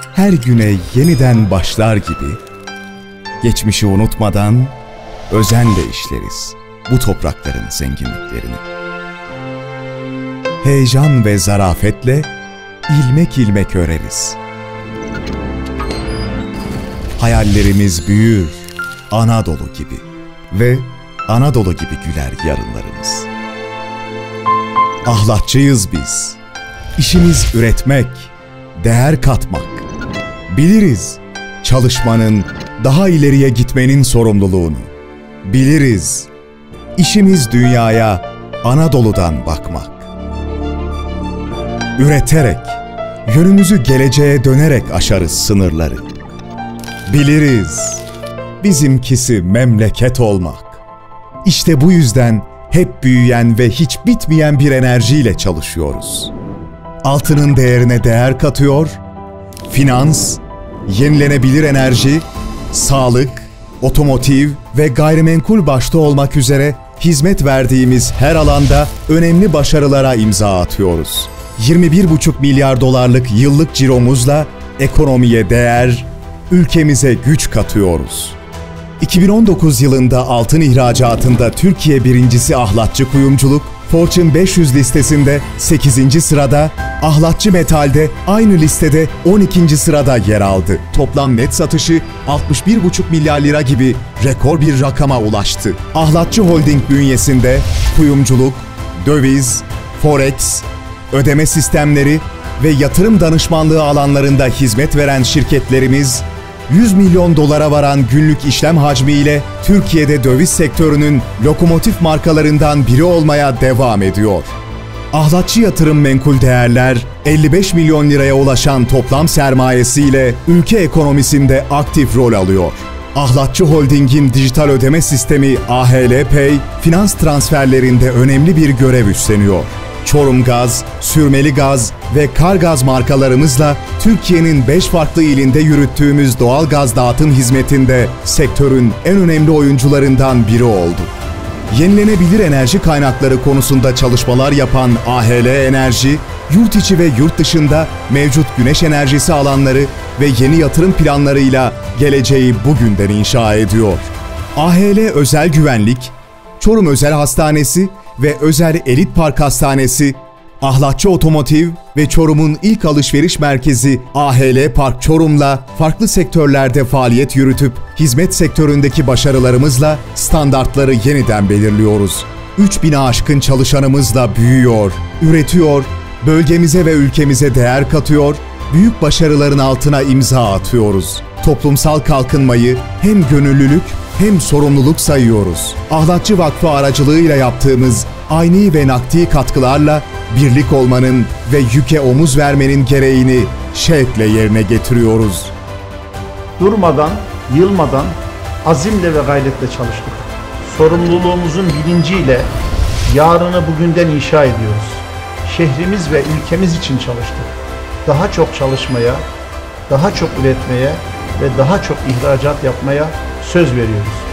her güne yeniden başlar gibi, geçmişi unutmadan özenle işleriz bu toprakların zenginliklerini. Heyecan ve zarafetle ilmek ilmek öreriz. Hayallerimiz büyür Anadolu gibi ve Anadolu gibi güler yarınlarımız. Ahlatçıyız biz. İşimiz üretmek, değer katmak. Biliriz çalışmanın, daha ileriye gitmenin sorumluluğunu. Biliriz işimiz dünyaya Anadolu'dan bakmak. Üreterek, yönümüzü geleceğe dönerek aşarız sınırları. Biliriz bizimkisi memleket olmak. İşte bu yüzden hep büyüyen ve hiç bitmeyen bir enerjiyle çalışıyoruz. Altının değerine değer katıyor, finans, yenilenebilir enerji, sağlık, otomotiv ve gayrimenkul başta olmak üzere hizmet verdiğimiz her alanda önemli başarılara imza atıyoruz. 21,5 milyar dolarlık yıllık ciromuzla ekonomiye değer, ülkemize güç katıyoruz. 2019 yılında altın ihracatında Türkiye birincisi ahlatçı kuyumculuk, Fortune 500 listesinde 8. sırada, ahlatçı metalde aynı listede 12. sırada yer aldı. Toplam net satışı 61,5 milyar lira gibi rekor bir rakama ulaştı. Ahlatçı Holding bünyesinde kuyumculuk, döviz, forex, ödeme sistemleri ve yatırım danışmanlığı alanlarında hizmet veren şirketlerimiz, 100 milyon dolara varan günlük işlem hacmiyle Türkiye'de döviz sektörünün lokomotif markalarından biri olmaya devam ediyor. Ahlatçı Yatırım Menkul Değerler, 55 milyon liraya ulaşan toplam sermayesiyle ülke ekonomisinde aktif rol alıyor. Ahlatçı Holding'in dijital ödeme sistemi AHL Pay, finans transferlerinde önemli bir görev üstleniyor. Çorum Gaz, Sürmeli Gaz ve Kargaz markalarımızla Türkiye'nin 5 farklı ilinde yürüttüğümüz doğal gaz dağıtım hizmetinde sektörün en önemli oyuncularından biri oldu. Yenilenebilir enerji kaynakları konusunda çalışmalar yapan AHL Enerji, yurt içi ve yurt dışında mevcut güneş enerjisi alanları ve yeni yatırım planlarıyla geleceği bugünden inşa ediyor. AHL Özel Güvenlik, Çorum Özel Hastanesi ve Özel Elit Park Hastanesi, Ahlatçı Otomotiv ve Çorum'un ilk alışveriş merkezi AHL Park Çorum'la farklı sektörlerde faaliyet yürütüp hizmet sektöründeki başarılarımızla standartları yeniden belirliyoruz. 3000'e aşkın çalışanımızla büyüyor, üretiyor, bölgemize ve ülkemize değer katıyor, büyük başarıların altına imza atıyoruz. Toplumsal kalkınmayı hem gönüllülük hem sorumluluk sayıyoruz. Ahlatçı Vakfı aracılığıyla yaptığımız ayni ve nakdi katkılarla birlik olmanın ve yüke omuz vermenin gereğini şevkle yerine getiriyoruz. Durmadan, yılmadan, azimle ve gayretle çalıştık. Sorumluluğumuzun bilinciyle yarını bugünden inşa ediyoruz. Şehrimiz ve ülkemiz için çalıştık. Daha çok çalışmaya, daha çok üretmeye ve daha çok ihracat yapmaya söz veriyoruz.